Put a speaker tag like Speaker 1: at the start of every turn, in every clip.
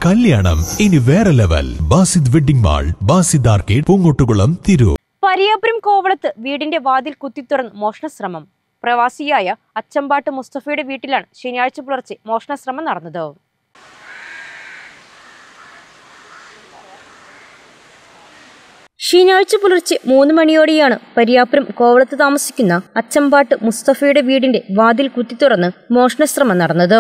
Speaker 1: കല്യാണം ഇനി വേറെ level. Basid wedding mall, Basid arcade, Poongottukulam, Tirur.
Speaker 2: Pariyapuram കോവളത്ത് വീടിന്റെ വാതിൽ കുത്തിത്തുറന്ന് മോഷണശ്രമം. പ്രവാസിയായ അച്ചമ്പാട്ട് മുസ്തഫയുടെ വീട്ടിലാണ് ശനിയാഴ്ച പുലർച്ചെ മോഷണശ്രമം നടന്നത്. ശനിയാഴ്ച പുലർച്ചെ 3 മണിയോടെയാണ് പരിയാപുരം കോവളത്ത് താമസിക്കുന്ന അച്ചമ്പാട്ട് മുസ്തഫയുടെ വീടിന്റെ വാതിൽ കുത്തിത്തുറന്ന് മോഷണശ്രമം നടന്നത്.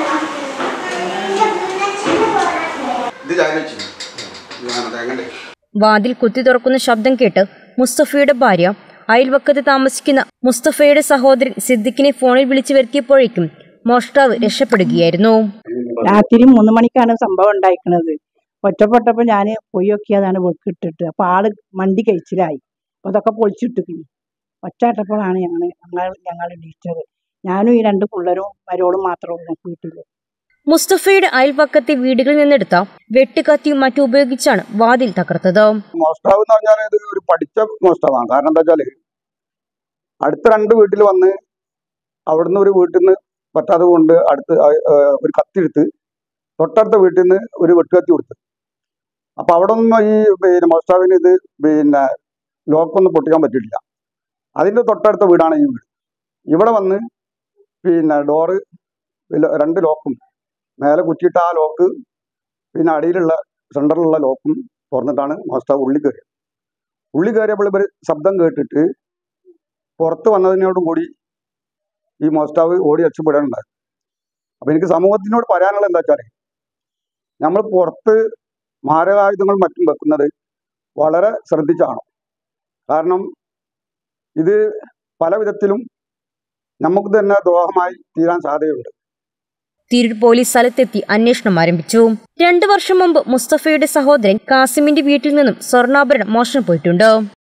Speaker 2: വാതിൽ കുത്തി തുറക്കുന്ന ശബ്ദം കേട്ട് മുസ്തഫയുടെ ഭാര്യ അയൽവക്കത്ത് താമസിക്കുന്ന മുസ്തഫയുടെ സഹോദരൻ സിദ്ദിഖിനെ ഫോണിൽ വിളിച്ചു വരുത്തിയപ്പോഴേക്കും മോഷ്ടാവ് രക്ഷപ്പെടുകയായിരുന്നു.
Speaker 3: രാത്രി 3 മണിക്കാണ് സംഭവം ഉണ്ടായിരിക്കുന്നത്. ഒറ്റപ്പെട്ടപ്പോൾ ഞാൻ പോയി നോക്കിയതാണ് വെക്കിട്ടിട്ട്. അപ്പോൾ ആള് മണ്ടി കഴിച്ചിലായി. അപ്പോൾ അതൊക്കെ പൊളിച്ചിട്ടിരിക്കുന്നു. ഒറ്റപ്പെട്ടപ്പോഴാണ് ഞങ്ങൾ എണീറ്റത്. ഞാനും ഈ 2 പിള്ളേരും മരോളും മാത്രമേ ഉള്ളൂ വീട്ടിൽ.
Speaker 2: മുസ്തഫയുടെ അയൽപക്കത്തെ വീടുകളിൽ നിന്നെടുത്ത വെട്ടുകത്തിയും മറ്റും ഉപയോഗിച്ചാണ് വാതിൽ തകർത്തത്.
Speaker 4: മോഷ്ടാവ് എന്ന് പറഞ്ഞാൽ ഇത് ഒരു പഠിച്ച മോഷ്ടാവാണ്. കാരണം എന്താ വെച്ചാല് അടുത്ത 2 വീട്ടിൽ വന്ന് അവിടുന്ന് ഒരു വീട്ടിൽ നിന്ന് പറ്റാതെ കൊണ്ട് അടുത്ത് ഒരു കത്തിയെടുത്ത് തൊട്ടടുത്ത വീട്ടിൽ നിന്ന് ഒരു വെട്ടുകത്തി കൊടുത്ത്. അപ്പൊ അവിടെ നിന്നും ഈ മോഷ്ടാവിന് ഇത് ലോക്കൊന്നും പൊട്ടിക്കാൻ പറ്റിയിട്ടില്ല. അതിന്റെ തൊട്ടടുത്ത വീടാണ് ഈ വീട്. ഇവിടെ വന്ന് ഡോറ് 2 ലോക്കും മേലെ കുറ്റിയിട്ട ആ ലോക്ക് അടിയിലുള്ള സെൻറ്ററിലുള്ള ലോക്കും തുറന്നിട്ടാണ് മോഷ്ടാവ് ഉള്ളി കയറിയപ്പോൾ ഇവർ ശബ്ദം കേട്ടിട്ട് പുറത്ത് വന്നതിനോടും കൂടി ഈ മോഷ്ടാവ് ഓടി രക്ഷപ്പെടാനുണ്ടായി. അപ്പം എനിക്ക് സമൂഹത്തിനോട് പറയാനുള്ളത് എന്താ വെച്ചാൽ നമ്മൾ പുറത്ത് മാരകായുധങ്ങൾ മറ്റും വെക്കുന്നത് വളരെ ശ്രദ്ധിച്ചാണ്. കാരണം ഇത് പല വിധത്തിലും നമുക്ക് തന്നെ ദ്രോഹമായി തീരാൻ സാധ്യതയുണ്ട്.
Speaker 2: തിരൂർ പോലീസ് സ്ഥലത്തെത്തി അന്വേഷണം ആരംഭിച്ചു. 2 വർഷം മുമ്പ് മുസ്തഫയുടെ സഹോദരൻ കാസിമിന്റെ വീട്ടിൽ നിന്നും സ്വർണ്ണാഭരണം മോഷണം പോയിട്ടുണ്ട്.